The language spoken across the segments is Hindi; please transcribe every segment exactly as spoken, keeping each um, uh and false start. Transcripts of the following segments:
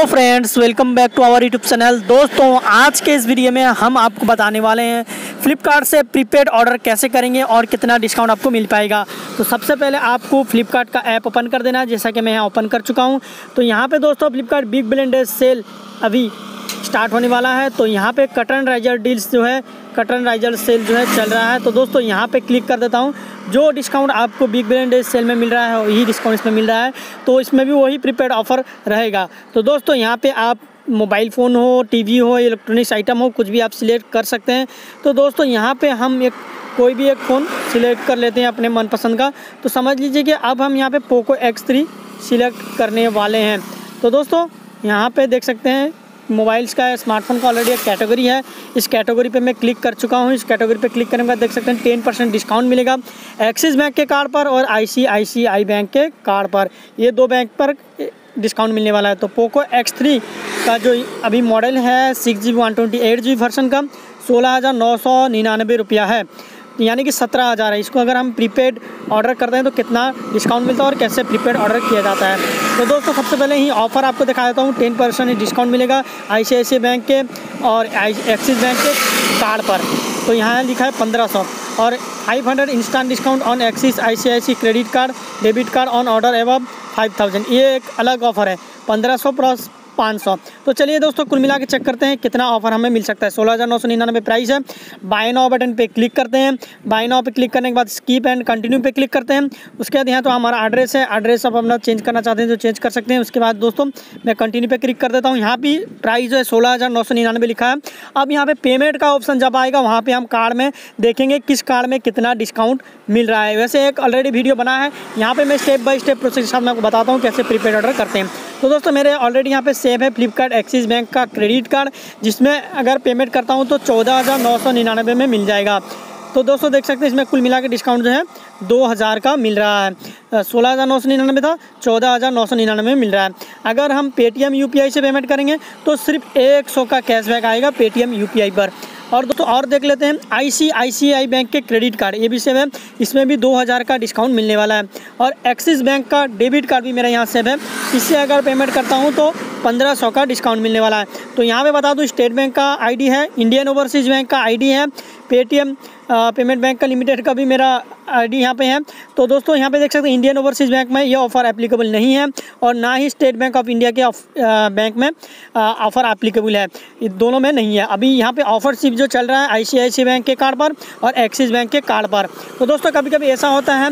Friends, welcome back to our YouTube channel. दोस्तों, आज के इस वीडियो में हम आपको बताने वाले हैं फ्लिपकार्ट से प्रीपेड ऑर्डर कैसे करेंगे और कितना डिस्काउंट आपको मिल पाएगा। तो सबसे पहले आपको फ्लिपकार्ट का ऐप ओपन कर देना है, जैसा कि मैं यहाँ ओपन कर चुका हूँ। तो यहाँ पे दोस्तों Flipkart big billion day sale अभी स्टार्ट होने वाला है। तो यहाँ पे कटन राइजर डील्स जो है कटन राइजर सेल जो है चल रहा है। तो दोस्तों यहाँ पे क्लिक कर देता हूँ। जो डिस्काउंट आपको बिग बिलियन डे सेल में मिल रहा है वही डिस्काउंट इसमें मिल रहा है। तो इसमें भी वही प्रीपेड ऑफ़र रहेगा। तो दोस्तों यहाँ पे आप मोबाइल फ़ोन हो, टीवी हो, इलेक्ट्रॉनिक्स आइटम हो, कुछ भी आप सिलेक्ट कर सकते हैं। तो दोस्तों यहाँ पे हम एक कोई भी एक फ़ोन सिलेक्ट कर लेते हैं अपने मनपसंद का। तो समझ लीजिए कि अब हम यहाँ पे पोको एक्स थ्री सिलेक्ट करने वाले हैं। तो दोस्तों यहाँ पे देख सकते हैं मोबाइल्स का स्मार्टफोन का ऑलरेडी एक कैटेगरी है। इस कैटेगरी पे मैं क्लिक कर चुका हूँ। इस कैटेगरी पे क्लिक करने के बाद देख सकते हैं टेन परसेंट डिस्काउंट मिलेगा एक्सिस बैंक के कार्ड पर और आईसीआईसीआई बैंक के कार्ड पर। ये दो बैंक पर डिस्काउंट मिलने वाला है। तो पोको एक्स थ्री का जो अभी मॉडल है six G B one twenty eight G B version का सोलह हज़ार नौ सौ निन्यानवे रुपया है, यानी कि सत्रह हज़ार है। इसको अगर हम प्रीपेड ऑर्डर करते हैं तो कितना डिस्काउंट मिलता है और कैसे प्रीपेड ऑर्डर किया जाता है। तो दोस्तों सबसे पहले ही ऑफ़र आपको दिखा देता हूँ। टेन परसेंट डिस्काउंट मिलेगा आईसीआईसीआई बैंक के और एक्सिस बैंक के कार्ड पर। तो यहाँ लिखा है पंद्रह सौ और five hundred instant discount on Axis ICICI credit card debit card on order एवं फाइव थाउजेंड। ये एक अलग ऑफ़र है, पंद्रह सौ प्लस पाँच सौ। तो चलिए दोस्तों कुल मिला के चेक करते हैं कितना ऑफर हमें मिल सकता है। सोलह हज़ार नौ सौ निन्यानवे प्राइस है। बाय नाउ बटन पे क्लिक करते हैं। बाय नाउ पे क्लिक करने के बाद स्कीप एंड कंटिन्यू पे क्लिक करते हैं। उसके बाद यहाँ तो हमारा एड्रेस है, एड्रेस आप अपना चेंज करना चाहते हैं तो चेंज कर सकते हैं। उसके बाद दोस्तों मैं कंटिन्यू पे क्लिक कर देता हूँ। यहाँ भी प्राइस जो है सोलह हज़ार नौ सौ निन्यानवे लिखा है। अब यहाँ पे पेमेंट का ऑप्शन जब आएगा वहाँ पर हम कार्ड में देखेंगे किस कार्ड में कितना डिस्काउंट मिल रहा है। वैसे एक ऑलरेडी वीडियो बना है, यहाँ पर मैं स्टेप बाई स्टेप प्रोसेस के साथ मैं आपको बताता हूँ कैसे प्रीपेड ऑर्डर करते हैं। तो दोस्तों मेरे ऑलरेडी यहाँ पे सेव है फ्लिपकार्ट एक्सिस बैंक का क्रेडिट कार्ड, जिसमें अगर पेमेंट करता हूँ तो चौदह हज़ार नौ सौ निन्यानवे में मिल जाएगा। तो दोस्तों देख सकते हैं इसमें कुल मिला के डिस्काउंट जो है दो हज़ार का मिल रहा है। सोलह हज़ार नौ सौ निन्यानवे था, चौदह हज़ार नौ सौ निन्यानवे में मिल रहा है। अगर हम पेटीएम यूपीआई से पेमेंट करेंगे तो सिर्फ एक सौ का कैशबैक आएगा पेटीएम यूपीआई पर। और दोस्तों और देख लेते हैं आईसीआईसीआई बैंक के क्रेडिट कार्ड, ये भी सेव है, इसमें भी दो हज़ार का डिस्काउंट मिलने वाला है। और एक्सिस बैंक का डेबिट कार्ड भी मेरा यहाँ सेव है, इससे अगर पेमेंट करता हूँ तो पंद्रह सौ का डिस्काउंट मिलने वाला है। तो यहाँ पे बता दूँ स्टेट बैंक का आईडी है, इंडियन ओवरसीज़ बैंक का आईडी है, पेटीएम पेमेंट बैंक का लिमिटेड का भी मेरा आईडी यहाँ पे है। तो दोस्तों यहाँ पे देख सकते हैं इंडियन ओवरसीज़ बैंक में ये ऑफ़र एप्लीकेबल नहीं है और ना ही स्टेट बैंक ऑफ इंडिया के बैंक में ऑफ़र एप्लीकेबल है, ये दोनों में नहीं है। अभी यहाँ पे ऑफ़र सिर्फ जो चल रहा है आईसीआईसीआई बैंक के कार्ड पर और एक्सिस बैंक के कार्ड पर। तो दोस्तों कभी कभी ऐसा होता है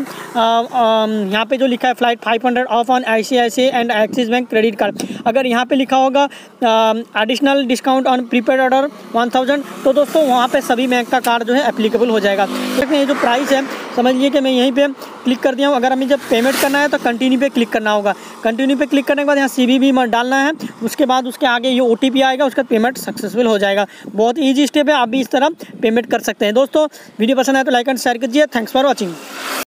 यहाँ पे जो लिखा है flight five hundred off on ICICI and Axis bank credit card, अगर यहाँ पे लिखा होगा additional discount on prepaid order one thousand, तो दोस्तों वहाँ पे सभी बैंक का कार्ड जो है एप्लीकेबल हो जाएगा। देखते हैं ये जो प्राइस है समझ लीजिए कि मैं यहीं पे क्लिक कर दिया हूँ। अगर हमें जब पेमेंट करना है तो कंटिन्यू पे क्लिक करना होगा। कंटिन्यू पे क्लिक करने के बाद यहाँ सीवीवी मत डालना है, उसके बाद उसके आगे ये ओटीपी आएगा, उसका पेमेंट सक्सेसफुल हो जाएगा। बहुत ईजी स्टेप है, आप भी इस तरह पेमेंट कर सकते हैं। दोस्तों वीडियो पसंद आए तो लाइक एंड शेयर कीजिए। Thanks for watching.